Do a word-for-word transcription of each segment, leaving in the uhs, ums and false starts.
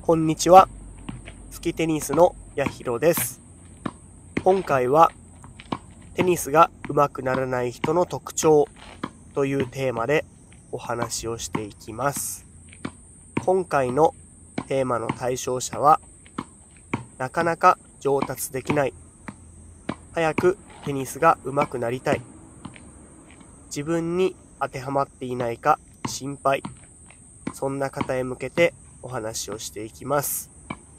こんにちは。スキテニスのやひろです。今回はテニスが上手くならない人の特徴というテーマでお話をしていきます。今回のテーマの対象者は、なかなか上達できない、早くテニスが上手くなりたい、自分に当てはまっていないか心配、そんな方へ向けてお話をしていきます。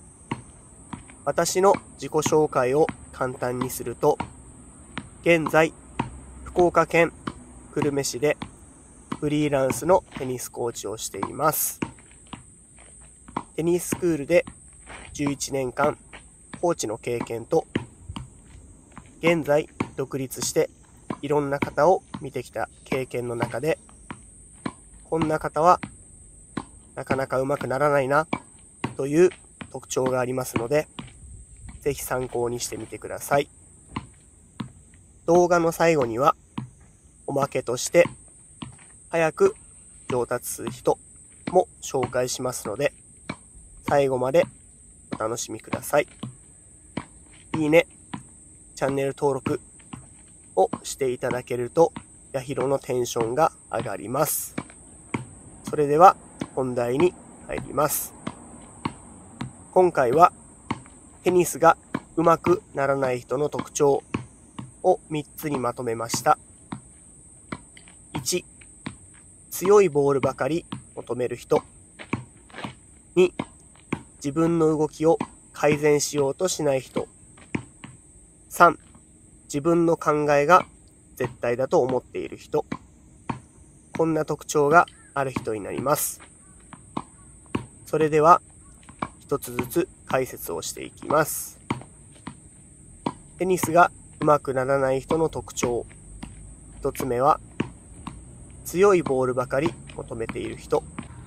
私の自己紹介を簡単にすると、現在、福岡県久留米市でフリーランスのテニスコーチをしています。テニススクールでじゅういちねんかんコーチの経験と、現在独立していろんな方を見てきた経験の中で、こんな方はなかなか上手くならないなという特徴がありますので、ぜひ参考にしてみてください。動画の最後にはおまけとして早く上達する人も紹介しますので、最後までお楽しみください。いいね、チャンネル登録をしていただけるとやひろのテンションが上がります。それでは本題に入ります。今回はテニスが上手くならない人の特徴をみっつにまとめました。いち、強いボールばかり求める人。に、自分の動きを改善しようとしない人。さん、自分の考えが絶対だと思っている人。こんな特徴がある人になります。それでは一つずつ解説をしていきます。テニスが上手くならない人の特徴。一つ目は、強いボールばかり求めている人。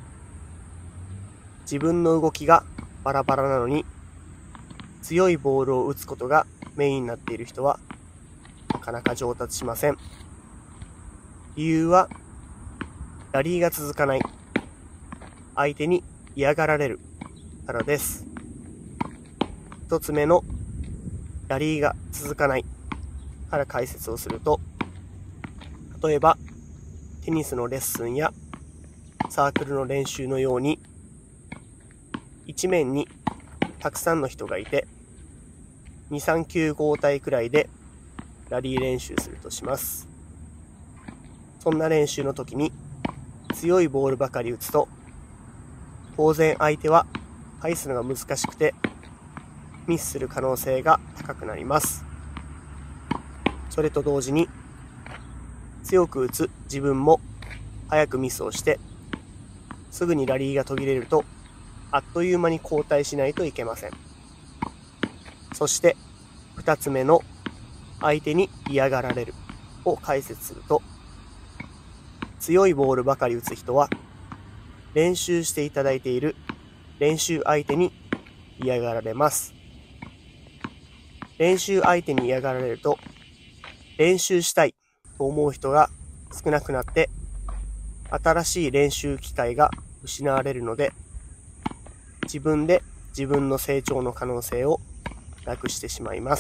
自分の動きがバラバラなのに、強いボールを打つことがメインになっている人は、なかなか上達しません。理由は、ラリーが続かない。相手に嫌がられるからです。一つ目のラリーが続かないから解説をすると、例えばテニスのレッスンやサークルの練習のように、一面にたくさんの人がいて、に、さん球交代くらいでラリー練習するとします。そんな練習の時に強いボールばかり打つと、当然相手は返すのが難しくてミスする可能性が高くなります。それと同時に、強く打つ自分も早くミスをしてすぐにラリーが途切れると、あっという間に交代しないといけません。そして二つ目の相手に嫌がられるを解説すると、強いボールばかり打つ人は練習していただいている練習相手に嫌がられます。練習相手に嫌がられると、練習したいと思う人が少なくなって、新しい練習機会が失われるので、自分で自分の成長の可能性をなくしてしまいます。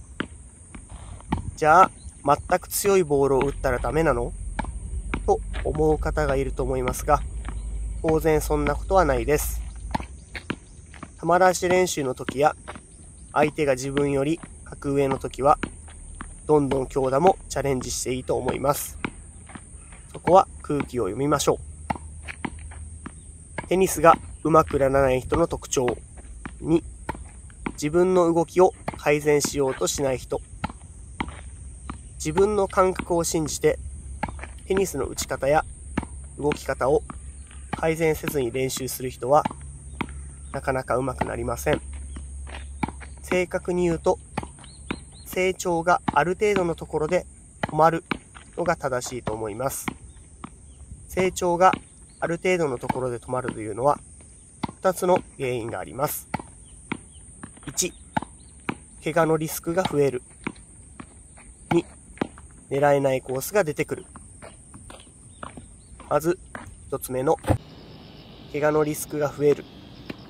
じゃあ、全く強いボールを打ったらダメなの？と思う方がいると思いますが、当然そんなことはないです。球出し練習の時や、相手が自分より格上の時は、どんどん強打もチャレンジしていいと思います。そこは空気を読みましょう。テニスが上手くならない人の特徴。に、自分の動きを改善しようとしない人。自分の感覚を信じて、テニスの打ち方や動き方を改善せずに練習する人は、なかなか上手くなりません。正確に言うと、成長がある程度のところで止まるのが正しいと思います。成長がある程度のところで止まるというのは、ふたつの原因があります。いち、怪我のリスクが増える。に、狙えないコースが出てくる。まず、一つ目の怪我のリスクが増える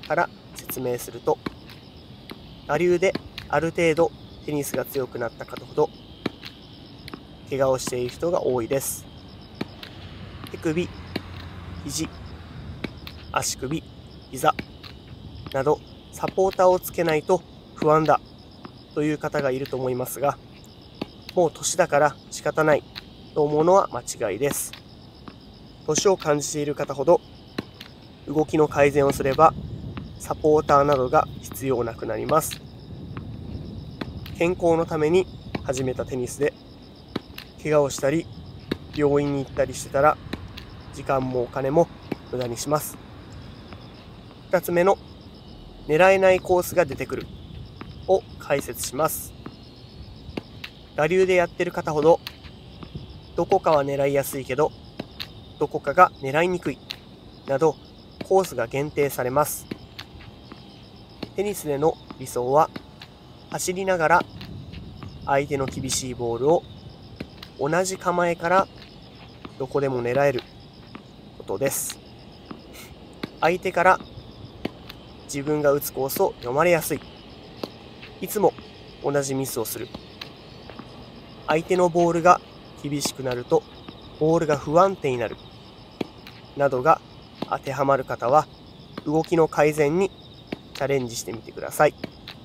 から説明すると、我流である程度テニスが強くなった方ほど怪我をしている人が多いです。手首、肘、足首、膝などサポーターをつけないと不安だという方がいると思いますが、もう年だから仕方ないと思うのは間違いです。年を感じている方ほど動きの改善をすればサポーターなどが必要なくなります。健康のために始めたテニスで怪我をしたり病院に行ったりしてたら時間もお金も無駄にします。ふたつめの狙えないコースが出てくるを解説します。我流でやってる方ほどどこかは狙いやすいけどどこかが狙いにくいなどコースが限定されます。テニスでの理想は走りながら相手の厳しいボールを同じ構えからどこでも狙えることです。相手から自分が打つコースを読まれやすい。いつも同じミスをする。相手のボールが厳しくなるとボールが不安定になる。などが当てはまる方は動きの改善にチャレンジしてみてください。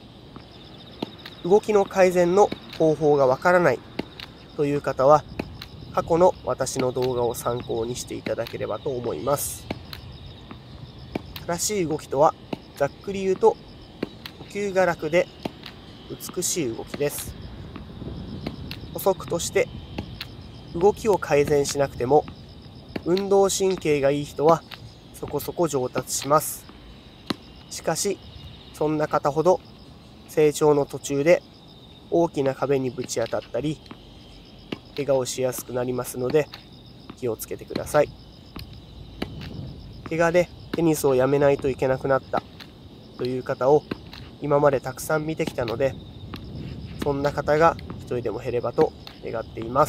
動きの改善の方法がわからないという方は過去の私の動画を参考にしていただければと思います。正しい動きとはざっくり言うと呼吸が楽で美しい動きです。補足として動きを改善しなくても運動神経がいい人はそこそこ上達します。しかしそんな方ほど成長の途中で大きな壁にぶち当たったり怪我をしやすくなりますので気をつけてください。怪我でテニスをやめないといけなくなったという方を今までたくさん見てきたので、そんな方が一人でも減ればと願っています。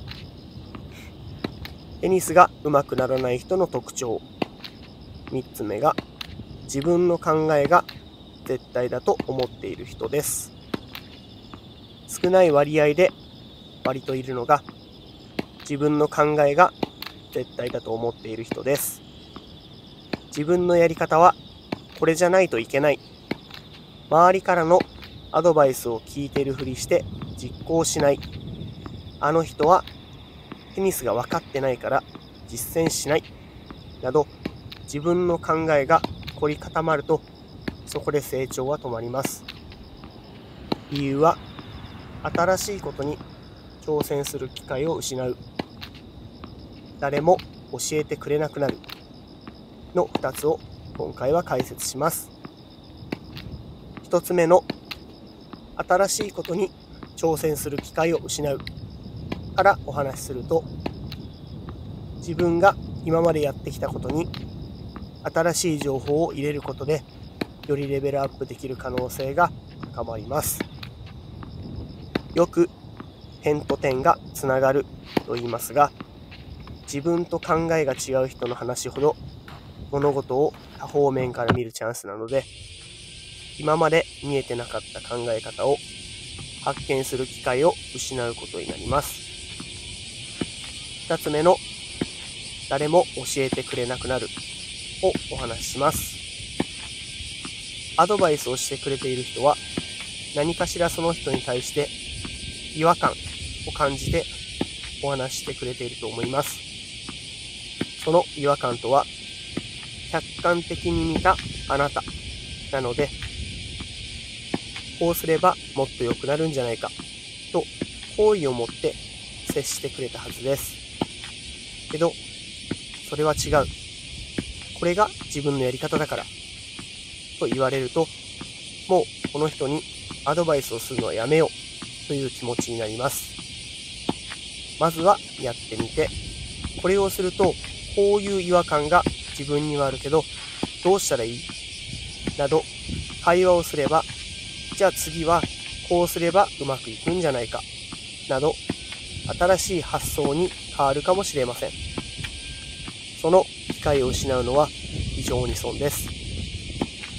テニスが上手くならない人の特徴。みっつめが自分の考えが絶対だと思っている人です。少ない割合で割といるのが自分の考えが絶対だと思っている人です。自分のやり方はこれじゃないといけない。周りからのアドバイスを聞いているふりして実行しない。あの人はテニスが分かってないから実践しない。など自分の考えが凝り固まるとそこで成長は止まります。理由は新しいことに挑戦する機会を失う。誰も教えてくれなくなる。のふたつを今回は解説します。ひとつめの新しいことに挑戦する機会を失うからお話しすると、自分が今までやってきたことに新しい情報を入れることでよりレベルアップできる可能性が高まります。よく点と点がつながると言いますが、自分と考えが違う人の話ほど物事を多方面から見るチャンスなので、今まで見えてなかった考え方を発見する機会を失うことになります。二つ目の誰も教えてくれなくなるをお話しします。アドバイスをしてくれている人は何かしらその人に対して違和感を感じてお話ししてくれていると思います。その違和感とは客観的に見たあなたなので、こうすればもっと良くなるんじゃないかと好意を持って接してくれたはずです。けどそれは違う、これが自分のやり方だからと言われると、もうこの人にアドバイスをするのはやめようという気持ちになります。まずはやってみて、これをするとこういう違和感が自分にはあるけどどうしたらいいなど会話をすれば、じゃあ次はこうすればうまくいくんじゃないかなど新しい発想に変わるかもしれません。その機会を失うのは非常に損です。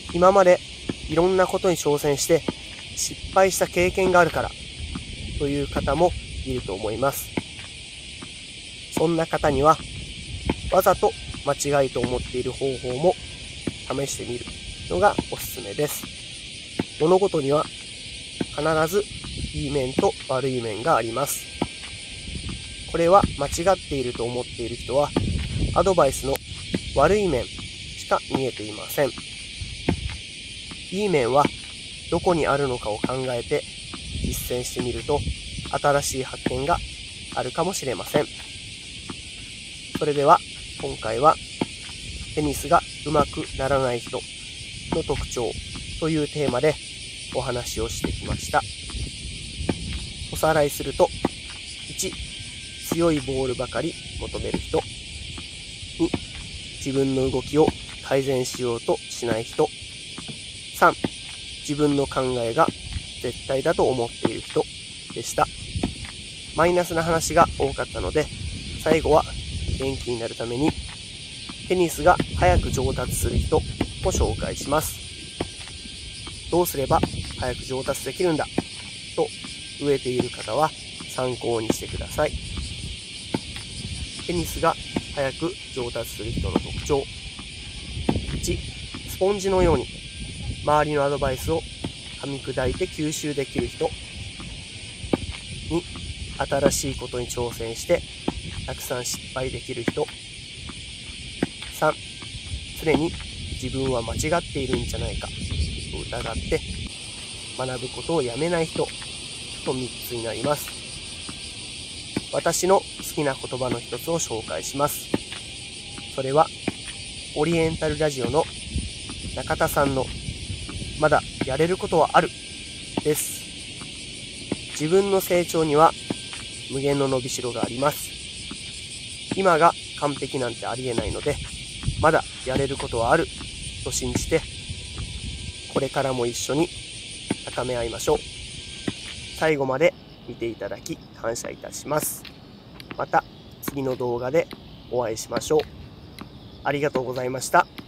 今までいろんなことに挑戦して失敗した経験があるからという方もいると思います。そんな方にはわざと間違いと思っている方法も試してみるのがおすすめです。物事には必ずいい面と悪い面があります。これは間違っていると思っている人はアドバイスの悪い面しか見えていません。いい面はどこにあるのかを考えて実践してみると新しい発見があるかもしれません。それでは今回はテニスが上手くならない人の特徴というテーマでお話をしてきました。おさらいすると、いち、強いボールばかり求める人。に、自分の動きを改善しようとしない人。さん、自分の考えが絶対だと思っている人でした。マイナスな話が多かったので、最後は元気になるためにテニスが早く上達する人を紹介します。どうすれば早く上達できるんだと飢えている方は参考にしてください。テニスが早く上達する人の特徴。いち、スポンジのように周りのアドバイスを噛み砕いて吸収できる人。に、新しいことに挑戦してたくさん失敗できる人。さん、常に自分は間違っているんじゃないかと疑って学ぶことをやめない人とみっつになります。私の好きな言葉の一つを紹介します。それはオリエンタルラジオの中田さんのまだやれることはあるです。自分の成長には無限の伸びしろがあります。今が完璧なんてありえないので、まだやれることはあると信じて、これからも一緒に高め合いましょう。最後まで見ていただき感謝いたします。また次の動画でお会いしましょう。ありがとうございました。